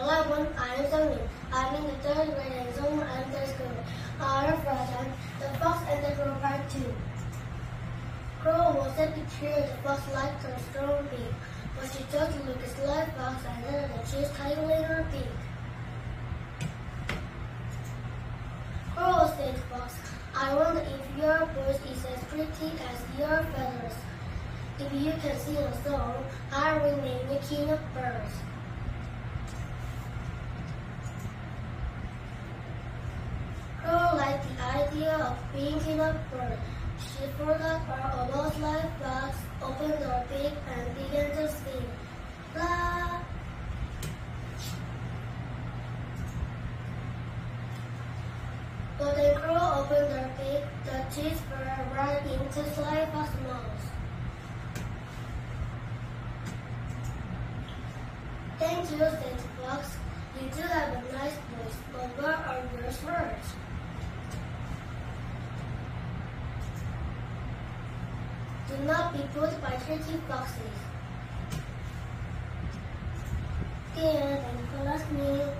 Hello everyone, I am Sunny. I am in the 3rd grade in Summer Elementary School. Our project, The Fox and the Crow Part 2. Crow was at the tree. The fox liked her strong beak, but she took a look at the fox and then she was tightening her beak. Crow said to Fox, I wonder if your voice is as pretty as your feathers. If you can sing a song, I will name you king of birds. Crow liked the idea of being king of birds. She forgot her almost like fox, opened her beak, and began to sing. La! But when Crow opened her beak, the cheese fell right into Sly Fox's mouth. Thank you, said the fox. You do have a nice voice, but where are your words? Do not be put by tricky foxes. The end, and for last meeting.